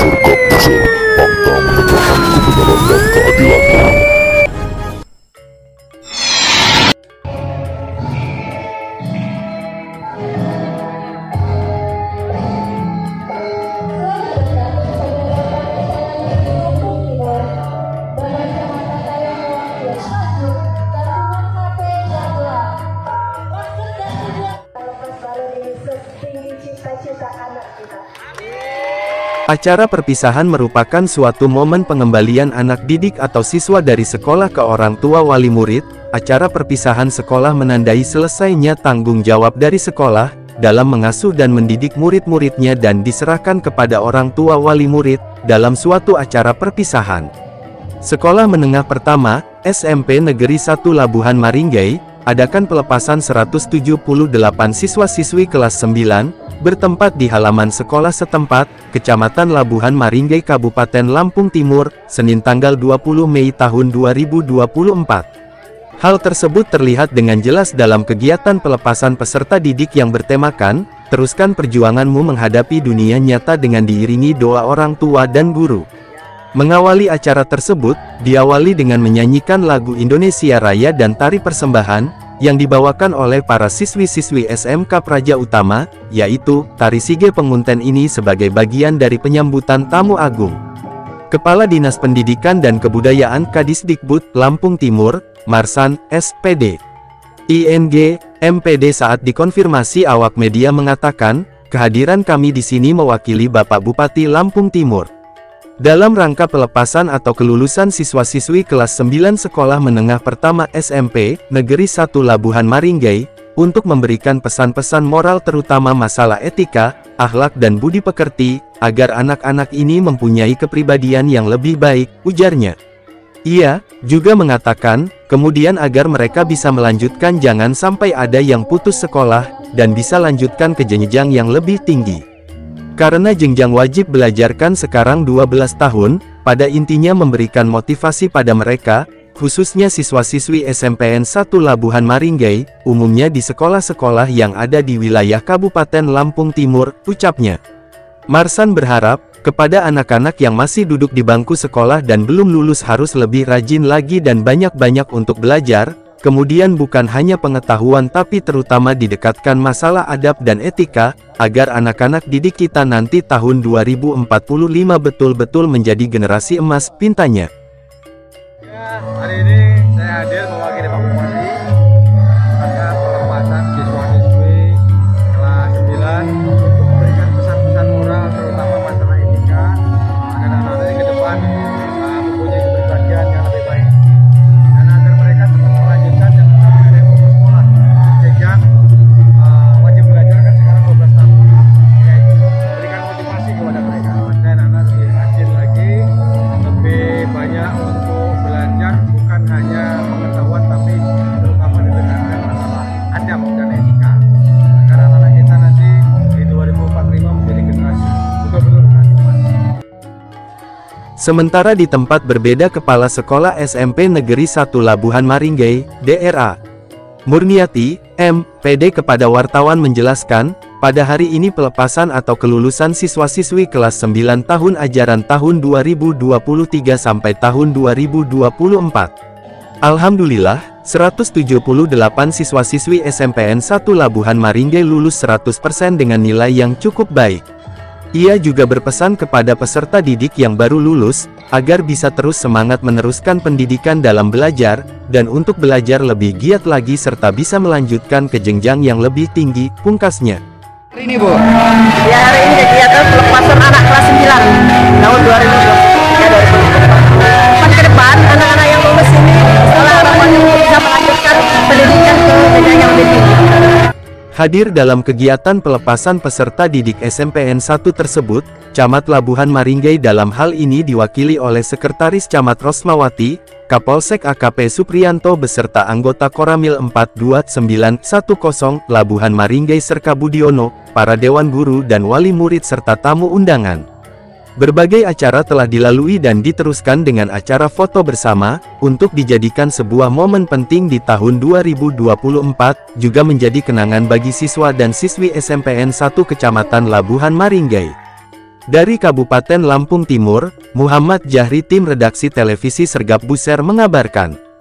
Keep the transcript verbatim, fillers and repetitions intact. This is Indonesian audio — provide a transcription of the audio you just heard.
Surga Pusher, fakta menegakkan kebenaran dan keadilan. Acara perpisahan merupakan suatu momen pengembalian anak didik atau siswa dari sekolah ke orang tua wali murid. Acara perpisahan sekolah menandai selesainya tanggung jawab dari sekolah dalam mengasuh dan mendidik murid-muridnya dan diserahkan kepada orang tua wali murid dalam suatu acara perpisahan. Sekolah Menengah Pertama, S M P Negeri satu Labuhan Maringgai, adakan pelepasan seratus tujuh puluh delapan siswa-siswi kelas sembilan, bertempat di halaman sekolah setempat, Kecamatan Labuhan Maringgai, Kabupaten Lampung Timur, Senin tanggal dua puluh Mei tahun dua ribu dua puluh empat. Hal tersebut terlihat dengan jelas dalam kegiatan pelepasan peserta didik yang bertemakan, "Teruskan perjuanganmu menghadapi dunia nyata" dengan diiringi doa orang tua dan guru. Mengawali acara tersebut, diawali dengan menyanyikan lagu Indonesia Raya dan tari persembahan, yang dibawakan oleh para siswi-siswi S M K Praja Utama, yaitu, tari Sige Pengunten ini sebagai bagian dari penyambutan tamu agung. Kepala Dinas Pendidikan dan Kebudayaan Kadisdikbud, Lampung Timur, Marsan, S P D I N G, M P D saat dikonfirmasi awak media mengatakan, "Kehadiran kami di sini mewakili Bapak Bupati Lampung Timur dalam rangka pelepasan atau kelulusan siswa-siswi kelas sembilan Sekolah Menengah Pertama S M P Negeri satu Labuhan Maringgai, untuk memberikan pesan-pesan moral terutama masalah etika, akhlak dan budi pekerti, agar anak-anak ini mempunyai kepribadian yang lebih baik," ujarnya. Ia juga mengatakan, kemudian agar mereka bisa melanjutkan, jangan sampai ada yang putus sekolah, dan bisa lanjutkan ke jenjang yang lebih tinggi. Karena jenjang wajib belajar kan sekarang dua belas tahun, pada intinya memberikan motivasi pada mereka, khususnya siswa-siswi S M P N satu Labuhan Maringgai, umumnya di sekolah-sekolah yang ada di wilayah Kabupaten Lampung Timur, ucapnya. Marsan berharap, kepada anak-anak yang masih duduk di bangku sekolah dan belum lulus harus lebih rajin lagi dan banyak-banyak untuk belajar, kemudian bukan hanya pengetahuan tapi terutama didekatkan masalah adab dan etika, agar anak-anak didik kita nanti tahun dua ribu empat puluh lima betul-betul menjadi generasi emas, pintanya. Ya, hari ini saya hadir mewakili Pak Bupati pada pelepasan siswa-siswi kelas sembilan untuk memberikan pesan-pesan moral terutama masalah etika, agar anak-anak ini ke depan uh, mempunyai kepribadian yang lebih baik. Dan agar mereka tetap melanjutkan dan tetap ada yang fokus sekolah. Sejak uh, wajib belajar kan sekarang dua belas tahun. Ya, memberikan motivasi kepada mereka. Dan anak lebih rajin lagi, lebih banyak untuk belajar, bukan hanya pengetahuan tapi terutama didekatkan masalah adab dan etika. Agar anak-anak kita nanti di dua ribu empat puluh lima menjadi generasi betul-betul generasi emas. Sementara di tempat berbeda, Kepala Sekolah S M P Negeri satu Labuhan Maringgai, D R A Murniati, M Pd kepada wartawan menjelaskan, pada hari ini pelepasan atau kelulusan siswa-siswi kelas sembilan tahun ajaran tahun dua ribu dua puluh tiga sampai tahun dua ribu dua puluh empat. Alhamdulillah, seratus tujuh puluh delapan siswa-siswi S M P N satu Labuhan Maringgai lulus seratus persen dengan nilai yang cukup baik. Ia juga berpesan kepada peserta didik yang baru lulus, agar bisa terus semangat meneruskan pendidikan dalam belajar, dan untuk belajar lebih giat lagi serta bisa melanjutkan ke jenjang yang lebih tinggi, pungkasnya. Hari ini Bu, Ya, hari ini kegiatan pelepasan anak kelas sembilan tahun dua ribu dua puluh tiga dua ribu dua puluh empat. Kan ke depan anak-anak yang lulus ini setelah harapannya bisa melanjutkan pendidikan ke jenjang yang lebih tinggi. Hadir dalam kegiatan pelepasan peserta didik S M P N satu tersebut, Camat Labuhan Maringgai dalam hal ini diwakili oleh Sekretaris Camat Rosmawati, Kapolsek A K P Supriyanto beserta anggota Koramil empat dua sembilan satu nol Labuhan Maringgai Serka Budiono, para dewan guru dan wali murid serta tamu undangan. Berbagai acara telah dilalui dan diteruskan dengan acara foto bersama, untuk dijadikan sebuah momen penting di tahun dua ribu dua puluh empat, juga menjadi kenangan bagi siswa dan siswi S M P N satu Kecamatan Labuhan Maringgai. Dari Kabupaten Lampung Timur, Muhammad Jahri, tim redaksi televisi Sergap Buser mengabarkan.